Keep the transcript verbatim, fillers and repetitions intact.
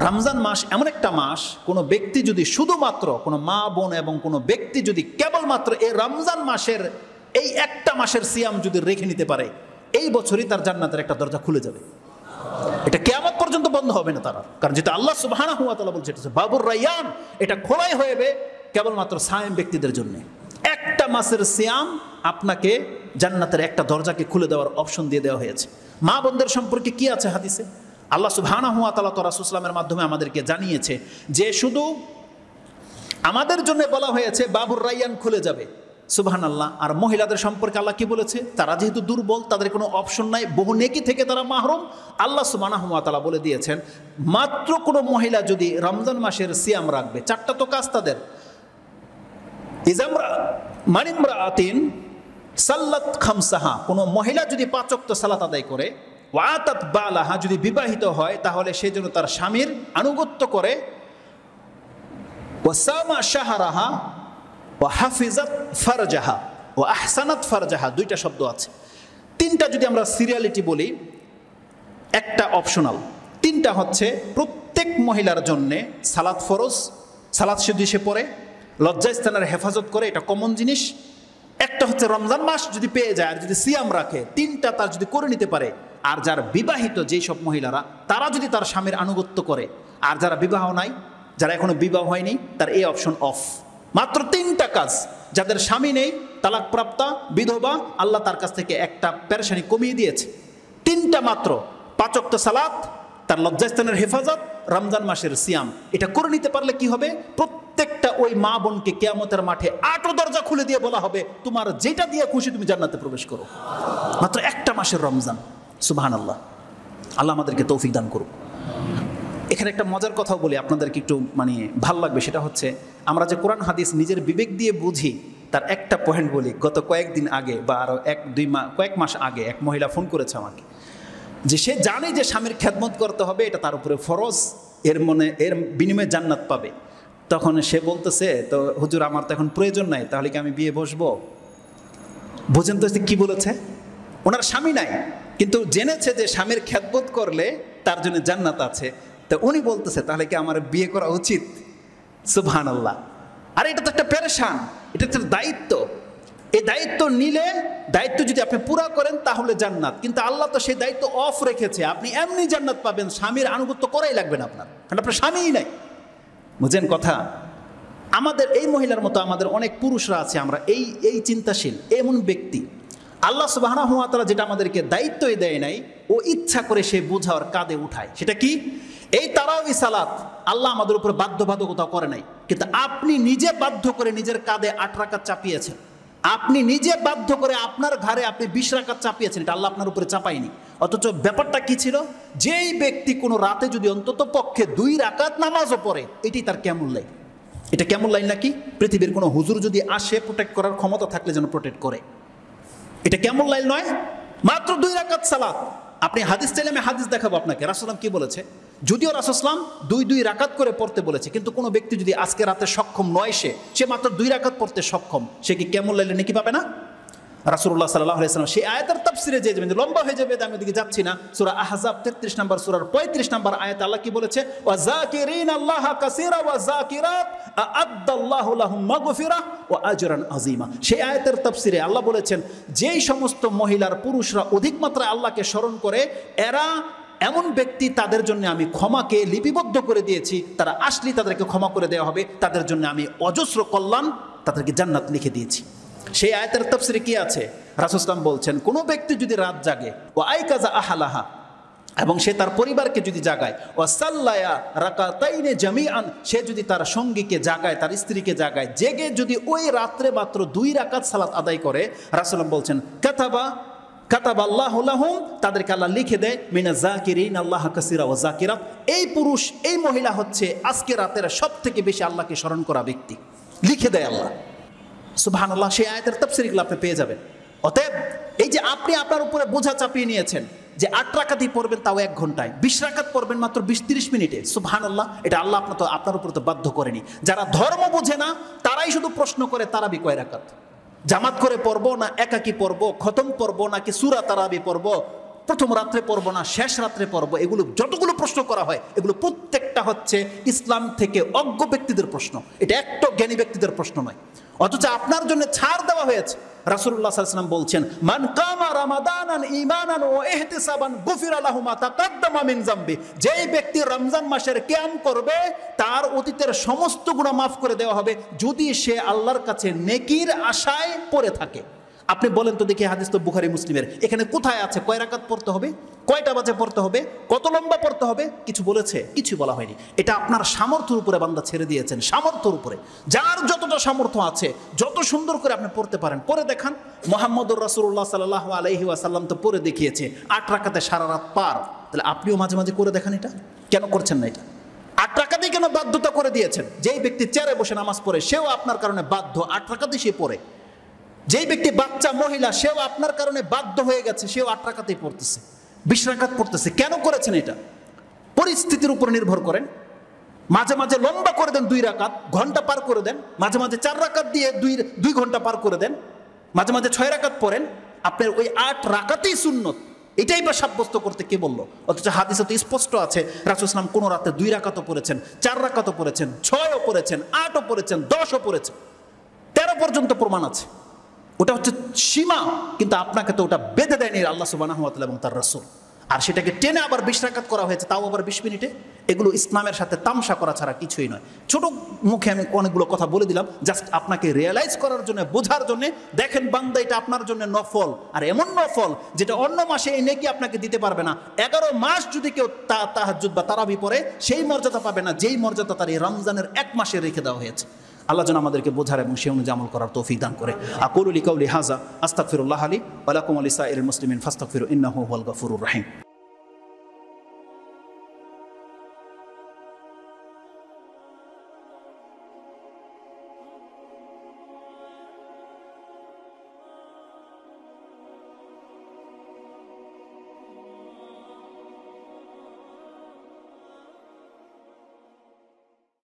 রমজান মাস এমন একটা মাস, কোনো ব্যক্তি যদি শুধুমাত্র কোনো মা বোন এবং কোনো ব্যক্তি যদি কেবলমাত্র এই রমজান মাসের এই একটা মাসের সিয়াম যদি রেখে নিতে পারে, এই বছরই তার জান্নাতের একটা দরজা খুলে যাবে। এটা কিয়ামত পর্যন্ত বন্ধ হবে না তার, কারণ যেটা আল্লাহ সুবহানাহু ওয়া তাআলা বলছে এটা বাবুর রায়্যান, এটা খোলাই হয়ে কেবলমাত্র সায়েম ব্যক্তিদের জন্য। একটা মাসের সিয়াম আপনাকে জান্নাতের একটা দরজাকে খুলে দেওয়ার অপশন দিয়ে দেওয়া হয়েছে। মা বোনদের সম্পর্কে কি আছে হাদিসে? আল্লাহ সুবহানাহু ওয়া তাআলা তো রাসূল সাল্লাল্লাহু আলাইহি ওয়াসাল্লামের মাধ্যমে আমাদেরকে জানিয়েছে যে শুধু আমাদের জন্য বলা হয়েছে বাবুর রায়্যান খুলে যাবে, সুবহানাল্লাহ। আর মহিলাদের সম্পর্কে আল্লাহ কি বলেছে? তারা যেহেতু দুর্বল, তাদের কোনো অপশন নাই, বহু নেকি থেকে তারা মাহরুম। আল্লাহ সুবহানাহু ওয়া তাআলা বলে দিয়েছেন মাত্র কোনো মহিলা যদি রমজান মাসের সিয়াম রাখবে, চারটা তো কাজ তাদের, ইজামরা মানিমরাআতিন সাল্লাত খামসাহা, কোনো মহিলা যদি পাঁচ ওয়াক্ত সালাত আদায় করে, ওয়াতাত বালাহা, যদি বিবাহিত হয় তাহলে সে যেন তার স্বামীর আনুগত্য করে, ওয়াসামা শাহরাহা ওয়া হাফিজাত ফারজাহা ওয়া আহসানাত ফারজাহা, দুইটা শব্দ আছে। তিনটা যদি আমরা সিরিয়ালিটি বলি, একটা অপশনাল, তিনটা হচ্ছে প্রত্যেক মহিলার জন্যে সালাত ফরজ, সালাত যদি সে পড়ে, লজ্জাস্থানের হেফাজত করে, এটা কমন জিনিস। একটা হচ্ছে রমজান মাস যদি পেয়ে যায় আর যদি সিয়াম রাখে, তিনটা তার যদি করে নিতে পারে। আর যারা বিবাহিত যেই সব মহিলারা, তারা যদি তার স্বামীর আনুগত্য করে, আর যারা বিবাহ নাই, যারা এখনো বিবাহ হয়নি, তার এই অপশন অফ। মাত্র তিনটা কাজ, যাদের স্বামী নেই, তালাকপ্রাপ্তা, বিধবা, আল্লাহ তার কাছ থেকে একটা পেরেশানি কমিয়ে দিয়েছে। তিনটা মাত্র, পাঁচ ওয়াক্ত সালাত, তার লজ্জাস্থানের হেফাজত, রমজান মাসের সিয়াম, এটা করে নিতে পারলে কি হবে? প্রত্যেকটা ওই মা বোনকে কিয়ামতের মাঠে আটো দরজা খুলে দিয়ে বলা হবে তোমার যেটা দিয়ে খুশি তুমি জান্নাতে প্রবেশ করো। মাত্র একটা মাসের রমজান, সুবহানাল্লাহ। আল্লাহ আমাদেরকে তৌফিক দান করুক। এখানে একটা মজার কথাও বলি, আপনাদেরকে একটু মানে ভাল লাগবে। সেটা হচ্ছে আমরা যে কোরআন হাদিস নিজের বিবেক দিয়ে বুঝি, তার একটা পয়েন্ট বলি। গত কয়েকদিন আগে বা আরও এক দুই মাস কয়েক মাস আগে এক মহিলা ফোন করেছে আমাকে, যে সে জানে যে স্বামীর খেদমত করতে হবে, এটা তার উপরে ফরজ, এর মনে এর বিনিময়ে জান্নাত পাবে। তখন সে বলতেছে, তো হুজুর আমার তো এখন প্রয়োজন নাই, তাহলে কি আমি বিয়ে বসবো? বুঝেন তো কি বলেছে? ওনার স্বামী নাই, কিন্তু জেনেছে যে স্বামীর খেদমত করলে তার জন্য জান্নাত আছে। তো উনি বলতেছে তাহলে কি আমার বিয়ে করা উচিত? সুবহানাল্লাহ। আর এটা তো একটা পেরেশান, এটা একটা দায়িত্ব। এই দায়িত্ব নিলে, দায়িত্ব যদি আপনি পুরা করেন তাহলে জান্নাত, কিন্তু আল্লাহ তো সেই দায়িত্ব অফ রেখেছে। আপনি এমনি জান্নাত পাবেন, স্বামীর আনুগত্য করাই লাগবে না আপনার, কারণ আপনার স্বামীই নাই। বুঝেন কথা? আমাদের এই মহিলার মতো আমাদের অনেক পুরুষরা আছে, আমরা এই এই চিন্তাশীল এমন ব্যক্তি। আল্লাহ সুবহানাহু ওয়া তাআলা যেটা আমাদেরকে দায়িত্বই দেয় নাই, ও ইচ্ছা করে সে বোঝার কাঁধে উঠায়। সেটা কি? এই তারাবি সালাত আল্লাহ আমাদের উপর বাধ্যবাধকতা করে নাই, কিন্তু আপনি নিজে বাধ্য করে নিজের কাঁধে আট রাকাত চাপিয়েছেন। আপনি নিজে বাধ্য করে আপনার ঘরে আপনি বিশ রাকাত চাপিয়েছেন, এটা আল্লাহ আপনার উপরে চাপায়নি। অথচ ব্যাপারটা কি ছিল? যেই ব্যক্তি কোনো রাতে যদি অন্তত পক্ষে দুই রাকাত নামাজও পড়ে, এটি তার কেমন লাইন। এটা কেমন লাইন নাকি? পৃথিবীর কোনো হুজুর যদি আসে, প্রোটেক্ট করার ক্ষমতা থাকলে যেন প্রোটেক্ট করে। এটা কেমন লাইন নয়, মাত্র দুই রাকাত সালাত। আপনি হাদিস চাইলে আমি হাদিস দেখাবো আপনাকে, রাসূল সাল্লাল্লাহু আলাইহি ওয়াসাল্লাম কি বলেছে। যদিও রাসূল সাল্লাল্লাহু আলাইহি ওয়াসাল্লাম দুই দুই রাকাত করে পড়তে বলেছে, কিন্তু কোনো ব্যক্তি যদি আজকে রাতে সক্ষম নয়, সে সে মাত্র দুই রাকাত পড়তে সক্ষম, সে কি কেমন লাইলে নাকি পাবে না? রাসূলুল্লাহ সাল্লাল্লাহু আলাইহি ওয়াসাল্লাম সেই আয়াতের তাফসিরে যে যাবেন, লম্বা হয়ে যাবে, আমি ওদিকে যাচ্ছি না। সূরা আহজাব তেত্রিশ নম্বর সূরার পঁয়ত্রিশ নম্বর আয়াতে আল্লাহ কি বলেছে? ওয়া যাকিরিনাল্লাহা কাসীরা ওয়া যাকিরাত আ'আদ্দাল্লাহু লাহুম মাগফিরাহ ওয়া আজরান আযীমা। সেই আয়াতের তাফসিরে আল্লাহ বলেছেন, যেই সমস্ত মহিলার পুরুষরা অধিক মাত্রায় আল্লাহকে স্মরণ করে, এরা এমন ব্যক্তি, তাদের জন্য আমি ক্ষমাকে লিপিবদ্ধ করে দিয়েছি। তারা আসলেই তাদেরকে ক্ষমা করে দেওয়া হবে, তাদের জন্য আমি অজস্র কল্যাণ, তাদেরকে জান্নাত লিখে দিয়েছি। সেই আয়াতের তাফসিরে কি আছে? রাসূল সাল্লাল্লাহু বলছেন, কোনো ব্যক্তি যদি রাত জাগে, ও আইকাজা আহলাহা, এবং সে তার পরিবারকে যদি জাগায়, ও সাল্লায়া রাকাতাইনে জামিআন, সে যদি তার সঙ্গীকে জাগায়, তার স্ত্রীকে জাগায়, জেগে যদি ওই রাত্রে মাত্র দুই রাকাত সালাত আদায় করে, রাসূল বলছেন কাতাবা কাতাবাল্লাহু লাহুম, তাদেরকে আল্লাহ লিখে দেয় মিনা যাকিরিন আল্লাহ কাসীরা ওয়া যাকিরাত। এই পুরুষ, এই মহিলা হচ্ছে আজকে রাতের সব থেকে বেশি আল্লাহকে স্মরণ করা ব্যক্তি, লিখে দেয় আল্লাহ। সুবহানাল্লাহ। সেই আয়াতের তাফসীরগুলো আপনি পেয়ে যাবেন। অতএব এই যে আপনি আপনার উপরে বোঝা চাপিয়ে নিয়েছেন যে আট রাকাতই পড়বেন, তাও এক ঘন্টায়, বিশ রাকাত পড়বেন মাত্র বিশ তিরিশ মিনিটে, সুবহানাল্লাহ, এটা আল্লাহ আপনার তো আপনার উপরে তো বাধ্য করেনি। যারা ধর্ম বোঝে না, তারাই শুধু প্রশ্ন করে তারাবি কয় রাকাত, জামাত করে পড়বো না একাকি পড়বো, খতম পড়বো নাকি সূরা তারাবি পড়বো, প্রথম রাত্রে পড়বো না শেষ রাত্রে পড়বো, এগুলো যতগুলো প্রশ্ন করা হয় এগুলো প্রত্যেকটা হচ্ছে ইসলাম থেকে অজ্ঞ ব্যক্তিদের প্রশ্ন, এটা একটা জ্ঞানী ব্যক্তিদের প্রশ্ন নয়। অথচ আপনার জন্য ছাড় দেওয়া হয়েছে। রাসূলুল্লাহ সাল্লাল্লাহু আলাইহি ওয়াসাল্লাম বলছেন, মান কামা রামাদানান ঈমানান ওয়া ইহতিসাবান গুফিরা লাহু মা তাকাদ্দামা মিন যামবি, যেই ব্যক্তি রমজান মাসের কিয়াম করবে তার অতীতের সমস্ত গুনাহ মাফ করে দেওয়া হবে, যদি সে আল্লাহর কাছে নেকির আশায় পড়ে থাকে। আপনি বলেন তো দেখি, হাদিস তো বুখারী মুসলিমের, এখানে কোথায় আছে কয় রাকাত পড়তে হবে, কয়টা বাজে পড়তে হবে, কত লম্বা পড়তে হবে, কিছু বলেছে? কিছু বলা হয়নি। এটা আপনার সামর্থ্যের উপরে বান্দা ছেড়ে দিয়েছেন, সামর্থ্যের উপরে। যার যতটা সামর্থ্য আছে, যত সুন্দর করে আপনি পড়তে পারেন পড়ে দেখান। মুহাম্মদুর রাসূলুল্লাহ সাল্লাল্লাহু আলাইহি ওয়াসাল্লাম তো পড়ে দেখিয়েছে, আট রাকাতে সারা রাত পার। তাহলে আপনিও মাঝে মাঝে করে দেখান। এটা কেন করছেন না? এটা আট রাকাতেই কেন বাধ্যতা করে দিয়েছেন? যেই ব্যক্তি চেয়ারে বসে নামাজ পড়ে সেও আপনার কারণে বাধ্য, আট রাকাতেই সে পড়ে। যেই ব্যক্তি বাচ্চা মহিলা সেও আপনার কারণে বাধ্য হয়ে গেছে, সেও আট রাকাতেই পড়তেছে, বিশ রাকাত পড়তেছে। কেন করেছেন এটা? পরিস্থিতির উপর নির্ভর করেন। মাঝে মাঝে লম্বা করে দেন, দুই রাকাত ঘন্টা পার করে দেন। মাঝে মাঝে চার রাকাত দিয়ে দুই দুই ঘন্টা পার করে দেন। মাঝে মাঝে ছয় রাকাত পড়েন। আপনার ওই আট রাকাতেই সুন্নত, এটাই বা সাব্যস্ত করতে কে বললো? অথচ হাদিসে তো স্পষ্ট আছে, রাসূল সাল্লাল্লাহু আলাইহি ওয়াসাল্লাম কোনো রাতে দুই রাকাতও পড়েছেন, চার রাকাতও পড়েছেন, ছয়ও পড়েছেন, আটও পড়েছেন, দশও পড়েছেন, তেরো পর্যন্ত প্রমাণ আছে। ওটা হচ্ছে সীমা, কিন্তু আপনাকে তো ওটা বেঁধে দেয়নি আল্লাহ সুবহানাহু ওয়া তাআলা এবং তার রাসূল। আর সেটাকে টেনে আবার বিশ রাকাত করা হয়েছে, তাও আবার বিশ মিনিটে। এগুলো ইসলামের সাথে তামসা করা ছাড়া কিছুই নয়। ছোট মুখে আমি অনেকগুলো কথা বলে দিলাম, জাস্ট আপনাকে রিয়েলাইজ করার জন্য, বোঝার জন্য। দেখেন বান্দা, এটা আপনার জন্য নফল, আর এমন নফল যেটা অন্য মাসে এই নেকি আপনাকে দিতে পারবে না। এগারো মাস যদি কেউ তা তাহাজ্জুদ বা তারাবি পড়ে, সেই মর্যাদা পাবে না যেই মর্যাদা তার এই রমজানের এক মাসে রেখে দেওয়া হয়েছে। আল্লাহ যেন আমাদেরকে বোঝার এবং সে অনুযায়ী আমল করার তৌফিক দান করে। আকুলু লিকাউলি হাযা আস্তাগফিরুল্লাহ লি ওয়া লাকুম ওয়া লিসাইরিল মুসলিমিন ফাস্তাগফিরু ইন্নাহু হুয়াল গফুরুর রহিম।